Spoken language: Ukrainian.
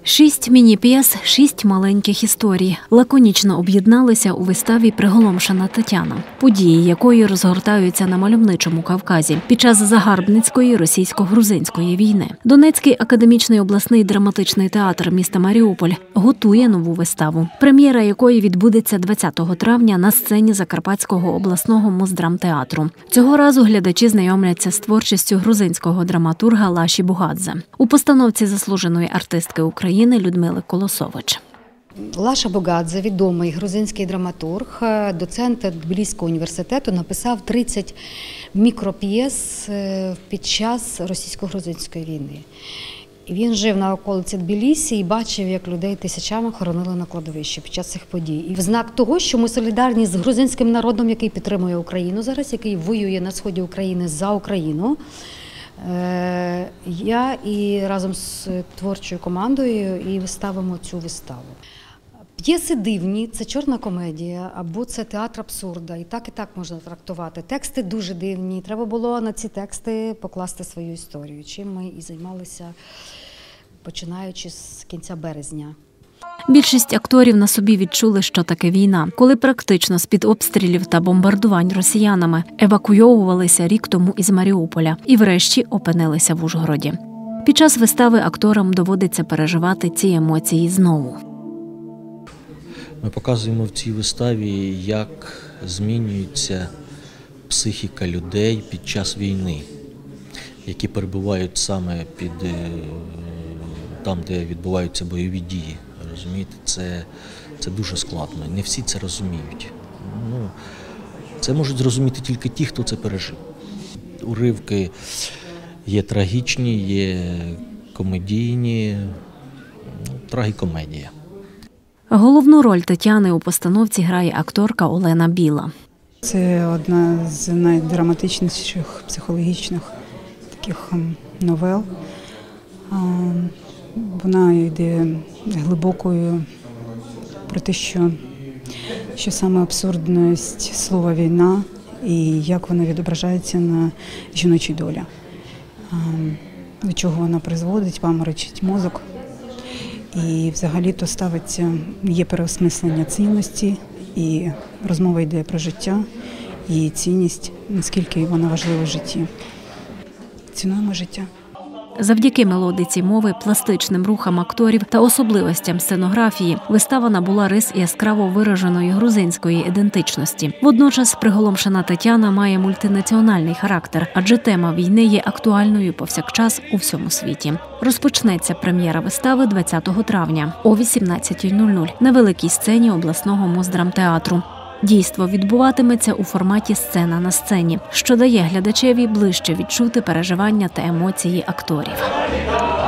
6 міні-п'єс, 6 маленьких історій лаконічно об'єдналися у виставі «Приголомшена Тетяна», події якої розгортаються на мальовничому Кавказі під час загарбницької російсько-грузинської війни. Донецький академічний обласний драматичний театр міста Маріуполь готує нову виставу, прем'єра якої відбудеться 20 травня на сцені Закарпатського обласного Мосдрамтеатру. Цього разу глядачі знайомляться з творчістю грузинського драматурга Лаші Бугадзе у постановці заслуженої артистки України Людмили Колосович. Лаша Бугадзе, відомий грузинський драматург, доцент Тбіліського університету, написав 30 мікроп'єс під час російсько-грузинської війни. Він жив на околиці Тбілісі і бачив, як людей тисячами хоронили на кладовищі під час цих подій. І в знак того, що ми солідарні з грузинським народом, який підтримує Україну зараз, який воює на сході України за Україну, я і разом з творчою командою і виставимо цю виставу. П'єси дивні, це чорна комедія, або це театр абсурда, і так можна трактувати. Тексти дуже дивні, треба було на ці тексти покласти свою історію, чим ми і займалися, починаючи з кінця березня. Більшість акторів на собі відчули, що таке війна, коли практично з-під обстрілів та бомбардувань росіянами евакуйовувалися рік тому із Маріуполя і врешті опинилися в Ужгороді. Під час вистави акторам доводиться переживати ці емоції знову. Ми показуємо в цій виставі, як змінюється психіка людей під час війни, які перебувають саме там, де відбуваються бойові дії. Розумієте, це дуже складно. Не всі це розуміють. Це можуть зрозуміти тільки ті, хто це пережив. Уривки є трагічні, є комедійні, трагікомедія. Головну роль Тетяни у постановці грає акторка Олена Біла. Це одна з найдраматичніших психологічних таких новел. Вона йде глибокою про те, що саме абсурдність слова «війна» і як вона відображається на жіночій долі. До чого вона призводить, паморочить мозок. І взагалі-то ставиться, є переосмислення цінності, і розмова йде про життя, і цінність, наскільки вона важлива в житті. Цінуємо життя. Завдяки мелодиці мови, пластичним рухам акторів та особливостям сценографії вистава набула рис яскраво вираженої грузинської ідентичності. Водночас «Приголомшена Тетяна» має мультинаціональний характер, адже тема війни є актуальною повсякчас у всьому світі. Розпочнеться прем'єра вистави 20 травня о 18:00 на великій сцені обласного Мосдрамтеатру. Дійство відбуватиметься у форматі «сцена на сцені», що дає глядачеві ближче відчути переживання та емоції акторів.